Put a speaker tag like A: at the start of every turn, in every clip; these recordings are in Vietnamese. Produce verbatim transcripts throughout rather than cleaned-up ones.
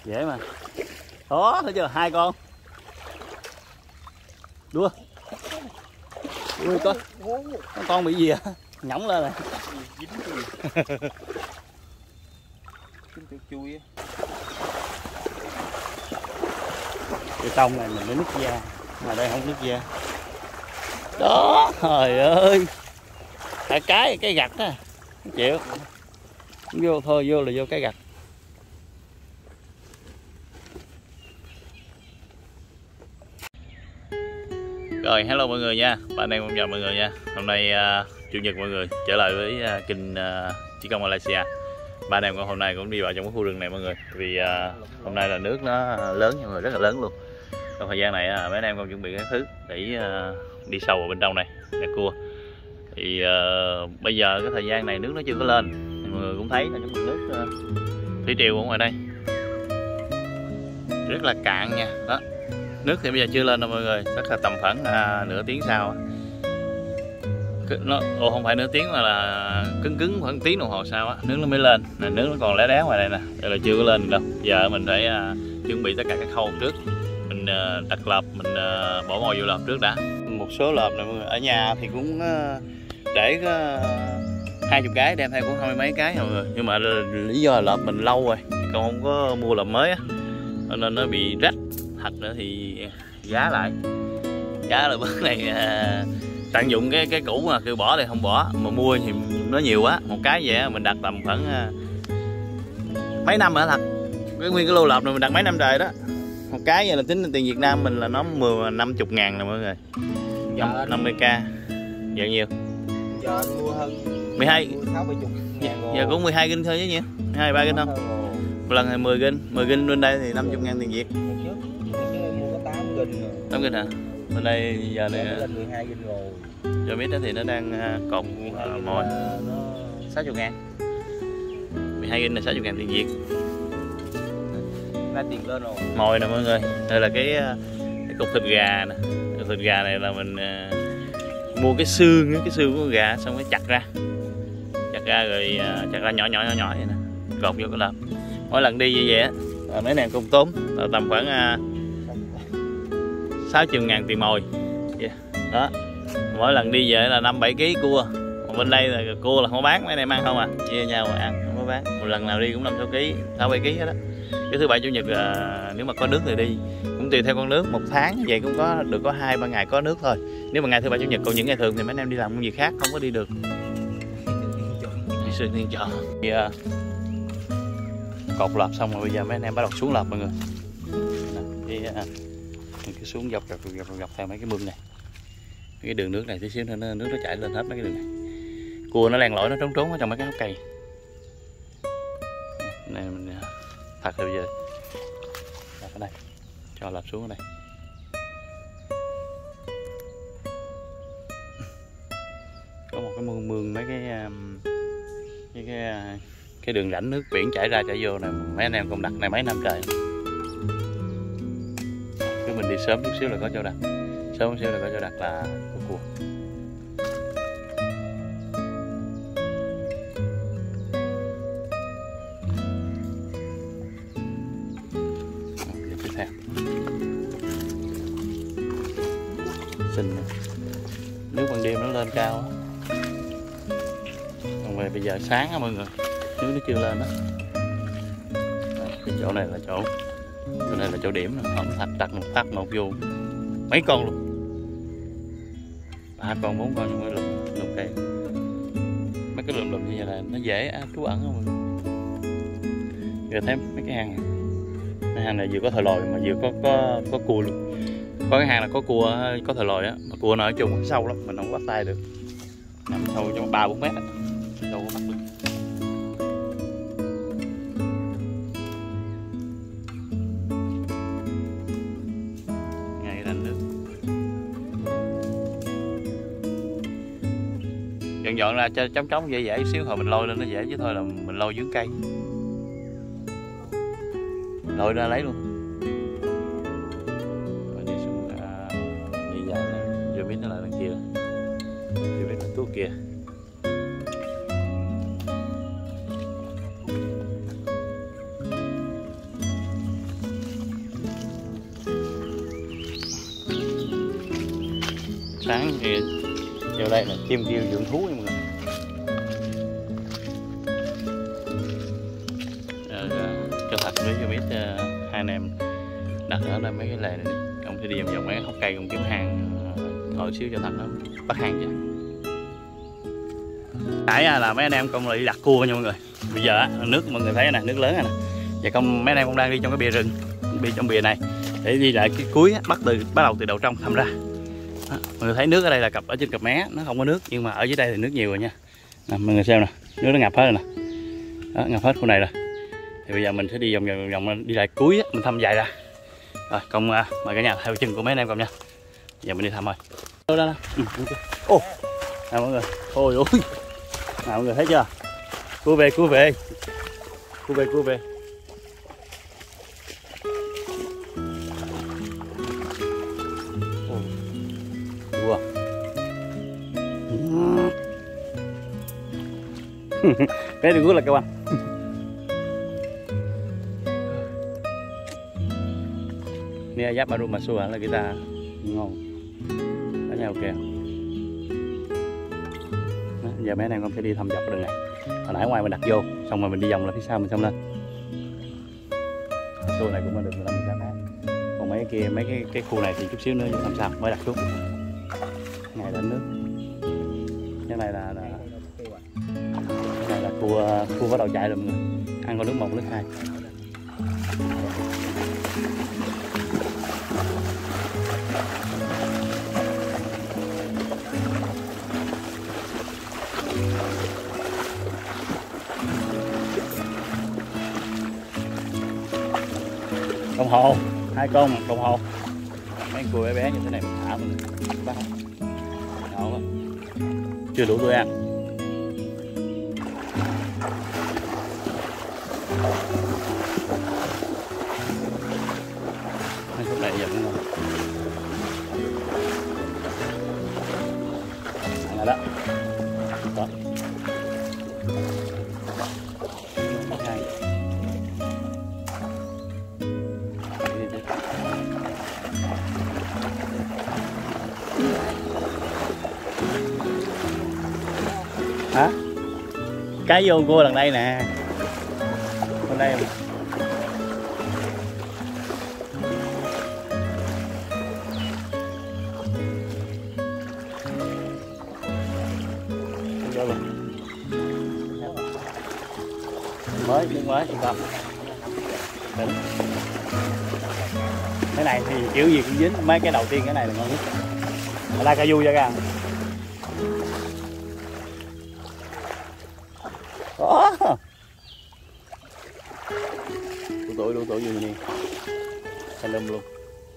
A: Dễ mà. Đó, thấy chưa? Hai con. Đua. Ui con. Con con bị gì à? Nhõng lên rồi.
B: Dính chui. Chui á.
A: Cái tông này mình mới nứt da, mà đây không nứt da. Đó, trời ơi. Hai cái cái gặt á. Không chịu. Vô thôi, vô là vô cái gặt. Rồi, hello mọi người nha. Bạn em cũng chào mọi người nha. Hôm nay uh, chủ nhật mọi người trở lại với uh, kênh uh, Chí Công Malaysia. Ba anh em con hôm nay cũng đi vào trong cái khu rừng này mọi người. Vì uh, hôm nay là nước nó lớn nha mọi người, rất là lớn luôn. Trong thời gian này uh, mấy anh em còn chuẩn bị các thứ để uh, đi sâu vào bên trong này để cua. Thì uh, bây giờ cái thời gian này nước nó chưa có lên. Mọi người cũng thấy là cái mực nước uh, thủy triều ở ngoài đây rất là cạn nha. Đó. Nước thì bây giờ chưa lên đâu mọi người, chắc là tầm khoảng à, nửa tiếng sau. Nó ồ, không phải nửa tiếng mà là cứng cứng khoảng tiếng đồng hồ sau á, nước nó mới lên. Nè, nước nó còn lé đé ngoài đây nè, đây là chưa có lên đâu. Giờ mình phải à, chuẩn bị tất cả các khâu trước. Mình à, đặt lợp, mình à, bỏ mồi vô lợp trước đã. Một số lợp này mọi người ở nhà thì cũng à, để hai chục cái, đem theo cũng hai mươi mấy cái mọi người. Nhưng mà lý do là lợp mình lâu rồi, còn không có mua lợp mới á, nên nó bị rách. Thật nữa thì giá lại giá là bữa này à, tận dụng cái cái cũ mà kêu bỏ thì không bỏ, mà mua thì nó nhiều quá. Một cái vậy mình đặt tầm khoảng à, mấy năm rồi thật, cái nguyên cái lô lợp này mình đặt mấy năm trời đó. Một cái vậy là tính tiền Việt Nam mình là nó mười năm chục ngàn nè mọi người, năm mươi k vậy nhiều.
B: Giờ anh mua hơn
A: mười hai
B: sáu bảy chục ngàn rồi.
A: Giờ cũng mười hai ginga thôi chứ nhỉ, hai ba ginga không? Một lần thì mười ginga, mười ginga bên đây thì năm mươi ngàn tiền Việt. tám ginga hả? Bên đây giờ này
B: lên mười hai ginga rồi.
A: Giờ biết đó thì nó đang cột uh, mồi sáu mươi ngàn. mười hai ginga là sáu mươi ngàn tiền Việt.
B: Ra tiền lên rồi.
A: Mồi nè mọi người. Đây là cái, cái cục thịt gà nè. Cục thịt gà này là mình uh, mua cái xương, cái xương của gà xong mới chặt ra. Chặt ra rồi uh, chặt ra nhỏ nhỏ nhỏ nhỏ vậy nè. Cột vô cái lợp. Mỗi lần đi như vậy á, mấy nàng cũng tốn là tầm khoảng uh, sáu mươi ngàn tiền mồi. Yeah. Đó. Mỗi lần đi về là năm bảy ký cua. Còn bên đây là cua là không bán, mấy anh em ăn không à, chia nhau mà ăn, không có bán. Một lần nào đi cũng năm sáu ký, sáu bảy ký hết đó. Cái thứ bảy chủ nhật là nếu mà có nước thì đi, cũng tùy theo con nước, một tháng như vậy cũng có được có hai ba ngày có nước thôi. Nếu mà ngày thứ bảy chủ nhật, còn những ngày thường thì mấy anh em đi làm công việc khác không có đi được. Đi xuyên thiên chọn. Thì uh, cột lợp xong rồi bây giờ mấy anh em bắt đầu xuống lợp mọi người. Thì uh, cái xuống dọc dọc dọc dọc theo mấy cái mương này, cái đường nước này tí xíu nữa nước nó chảy lên hết mấy cái đường này. Cua nó len lỏi, nó trốn trốn ở trong mấy cái hốc cây này. Mình thật thì bây giờ đặt ở đây, cho lợp xuống ở đây. Có một cái mương mương mấy cái cái cái cái đường rãnh nước biển chảy ra chảy vô này, mấy anh em cũng đặt này mấy năm trời. Mình đi sớm chút xíu là có chỗ đặt, sớm chút xíu là có chỗ đặt là có cua. Tiếp theo xinh, nước ban đêm nó lên cao á. Còn về bây giờ sáng á mọi người, nước nó chưa lên đó. Cái chỗ này là chỗ Chỗ này là chỗ điểm, không thạch đặt một phát một vô mấy con luôn, ba con bốn con trong cái lùm lùm cây. Mấy cái lùm lùm như vậy là nó dễ trú ẩn không mọi người. Giờ thêm mấy cái hang này, cái hang này vừa có thợ lòi mà vừa có có có cua luôn. Có cái hang là có cua, có thợ lòi á, mà cua nó ở chung sâu lắm, mình không bắt tay được, nằm sâu trong ba bốn mét á, đâu có bắt được. Dọn dọn ra cho trống trống dễ dễ xíu hồi mình lôi lên nó dễ, chứ thôi là mình lôi dưới cây, lôi ra lấy luôn. Rồi đi xuống à, đi vào vừa biết nó là đằng kia, vừa biết nó tuốt kia. sáng thì vô đây là chim kêu dưỡng thú nha mọi người. Rồi, cho thật với cho biết uh, hai anh em đặt ở đây mấy cái lề này đi. Ông sẽ đi vòng vòng mấy cái hốc cây ông kiếm hàng, uh, ngồi xíu cho thật nó bắt hàng chứ. Nãy là mấy anh em công lại đi đặt cua nha mọi người. Bây giờ nước mọi người thấy nè, nước lớn này nè. Và công mấy anh em cũng đang đi trong cái bìa rừng, đi trong bìa này để đi lại cái cuối bắt từ bắt đầu từ đầu trong thăm ra. Đó, mọi người thấy nước ở đây là cặp ở trên cặp mé nó không có nước, nhưng mà ở dưới đây thì nước nhiều rồi nha. Nè, mọi người xem nè, nước nó ngập hết rồi nè. Đó, ngập hết khu này rồi. Thì bây giờ mình sẽ đi vòng vòng vòng đi lại cuối mình thăm dài ra. Rồi công uh, mời cả nhà theo chân của mấy anh em công nha. Giờ mình đi thăm thôi. Đó đó. Ô. Nè mọi người. Ôi ôi. Nè mọi người thấy chưa? Cua về, cua về. Cua về, cua về. Cua. Cái đừng là các bạn. Nia giáp baru masuk là kita ngon. Có nhau kìa. Đó, giờ mấy anh em con sẽ đi thăm dọc đường này. Hồi nãy ngoài mình đặt vô, xong rồi mình đi vòng là phía sau mình xong lên. Khu này cũng có được mười lăm mười sáu tháng. Còn mấy cái kia, mấy cái cái khu này thì chút xíu nữa làm sao mới đặt xuống. Ngày đến nước. Cái này là, là cái này là cua cua bắt đầu chạy rồi mọi người. Ăn con nước một nước hai. Đồng hồ, hai con đồng hồ. Mấy cua bé bé như thế này mình thả mình bắt. Ngon quá. Chưa đủ tôi ăn. Mấy khúc này giờ cũng ngon. Ăn rồi đó. Đó. Hả? Cái vô cua lần đây nè. Bên đây mà. Mới, nước mới, yên tâm. Đỉnh. Cái này thì kiểu gì cũng dính, mấy cái đầu tiên cái này là ngon nhất. Ở đây cà du cho ra. Đó. Đủ tuổi, đủ tuổi như vậy. Xanh lum luôn.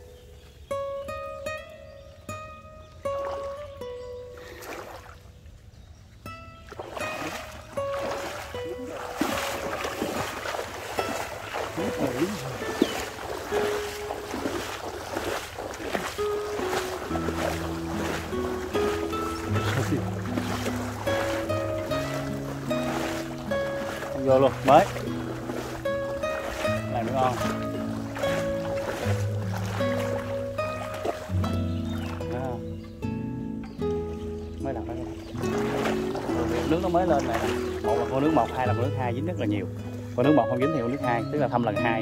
A: Vô luôn, mới. Này mới ngon. Đó. Mới đặt đó. Nước nó mới lên này. Một là con nước một, hai là con nước hai dính rất là nhiều. Con nước một không dính thì con nước hai, tức là thăm lần hai.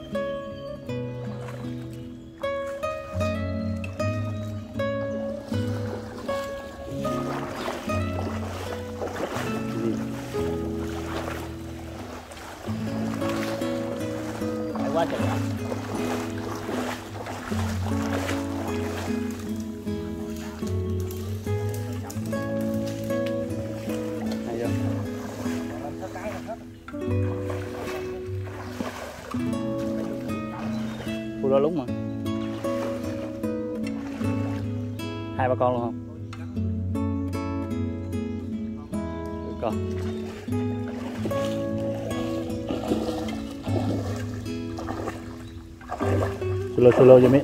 A: Quá trời. Hay chưa? Khu đó lúng mà. Hai ba con luôn không? Con. Solo solo cho mấy.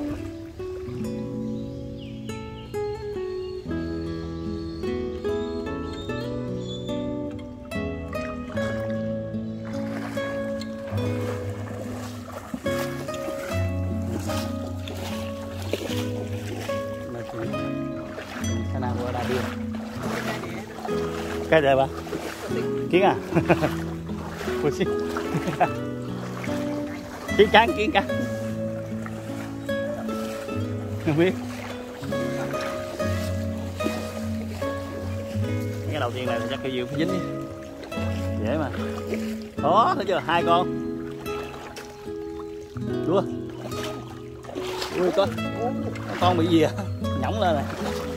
A: Cái đây ba kiến à? Ui xí. Kiến cắn, kiến cắn. Không biết. Cái đầu tiên này chắc cái dưa phải dính đi. Dễ mà. Đó, thấy chưa? Hai con. Đua. Ui có. Con bị gì à? Nhõng lên này.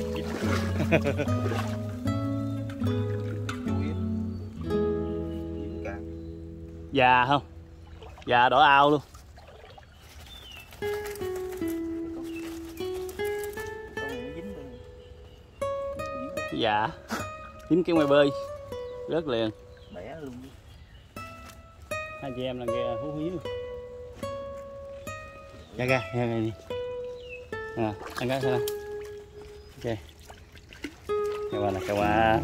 A: Già không? Già đỏ ao luôn. Dạ. Dính cái ngoài bơi. Rớt liền.
B: Bẻ luôn.
A: Hai chị em là kia hú hí luôn. Ra ra, ra ra đi. À, ăn cái thôi. Ok. Cái qua là cái qua.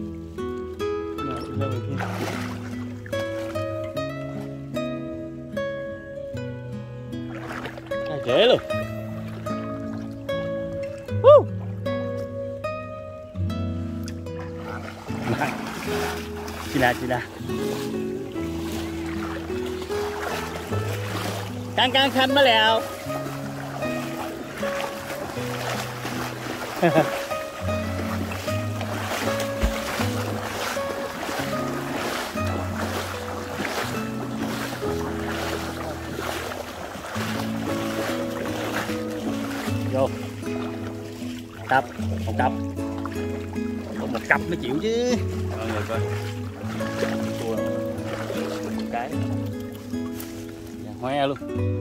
A: Dễ luôn. Woo. Chị là chị là căng căng khăn mới lèo. Vô cặp một cặp một cặp mới chịu chứ. Mọi người coi cua cái hoe luôn.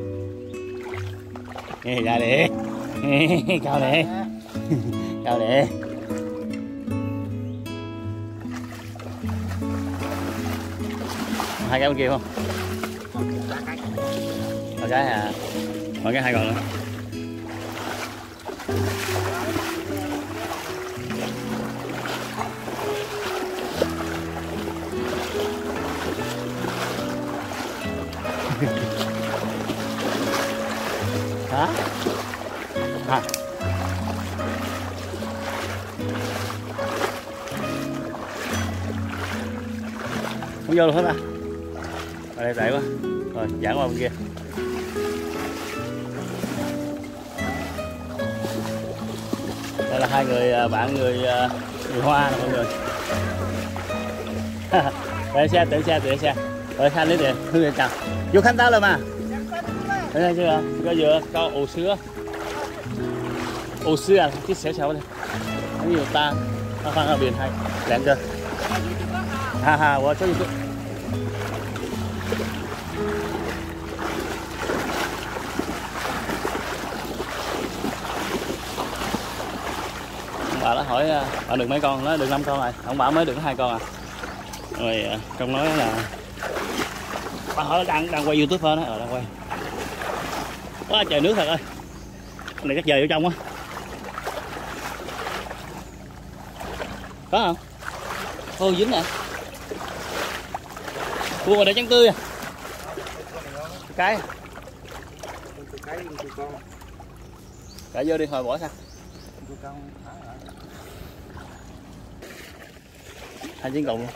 A: Nghe ra đi. Cao nè. Cao nè. Hai cái bên kia không? Một cái à? Một cái hai còn nữa. Hả? Hả? Không vô được hết à? Ở đây tệ quá. Rồi, giãn qua bên kia. Đây là hai người bạn người người Hoa nè mọi người. Để xe, để xe, để xe. Rồi Khanh lấy tiền, hương tiền chào. Vô Khanh tao rồi mà. Đây đây chưa? Có vừa có ổ sữa. Ổ sữa à, cái xéo xéo đây. Có nhiều ta. Nó khoan ở biển hay. Lẹn chưa? Ha ha, qua cho YouTube. Ông bà nó hỏi bạn được mấy con, nó được năm con rồi. Ông bà mới được hai con à. Rồi trong nói là bà hỏi đang đang quay YouTube hơn đó, ờ đang quay. Quá trời nước thật ơi. Cái này chắc dời vô trong á. Có không? Ô dính nè. Cua ngoài đây trắng tươi à. Cái. Cả vô đi hồi bỏ sao? Hai chiến cộng luôn.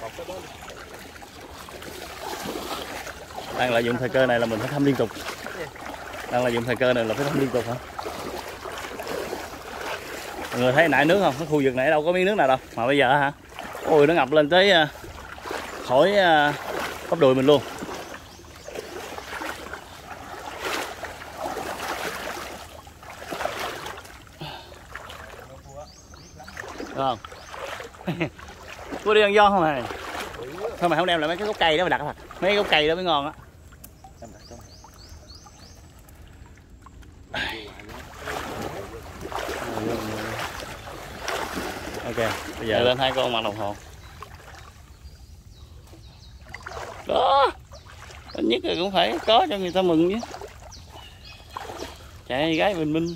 A: Đang lợi dụng thời cơ này là mình phải thăm liên tục. Đang lợi dụng thời cơ này là phải thăm liên tục hả? Mọi người thấy nãy nước không? Cái khu vực này đâu có miếng nước nào đâu. Mà bây giờ hả? Ôi nó ngập lên tới khỏi bắp đùi mình luôn. Đúng không? Cua đi ăn giòn không này? Sao mày không đem lại mấy cái gốc cây đó mà đặt hả? Mấy cái gốc cây đó mới ngon á. Ok, bây giờ lên hai con mặt đồng hồ. Đó. Ít nhất là cũng phải có cho người ta mừng chứ. Chạy gái bình minh.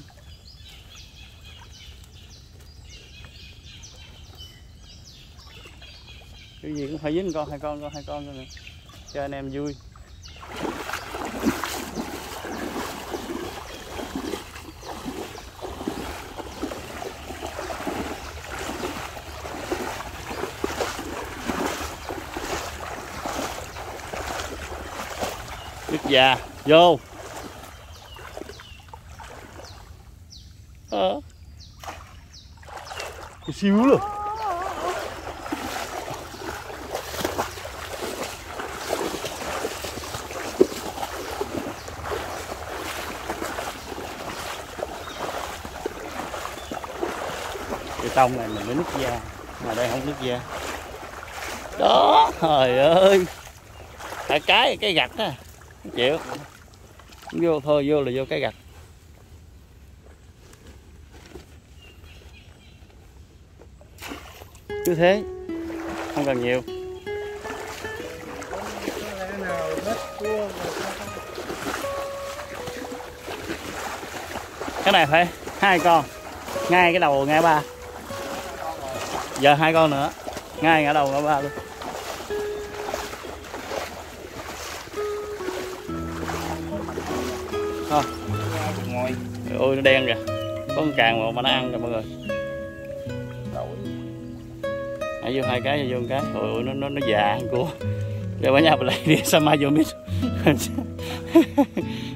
A: Cái gì cũng phải dính con, hai con, con hai con nữa. Cho anh em vui. Dạ, vô. Ờ. Cái xíu luôn. Cái tông này mình mới nứt da, mà đây không nứt da. Đó, trời ơi. Tại cái cái gạch á, không chịu. Vô thôi, vô là vô cái gạch. Cứ thế, không cần nhiều. Cái này phải hai con, ngay cái đầu ngay ba. Giờ hai con nữa, ngay ngã đầu ngã ba luôn. Thôi. Ôi nó đen kìa, có con càng mà, mà nó ăn kìa mọi người. Hãy vô hai cái, vô một cái, ôi nó nó nó già của. Để bà nhà bà lại đi sao mai vô biết.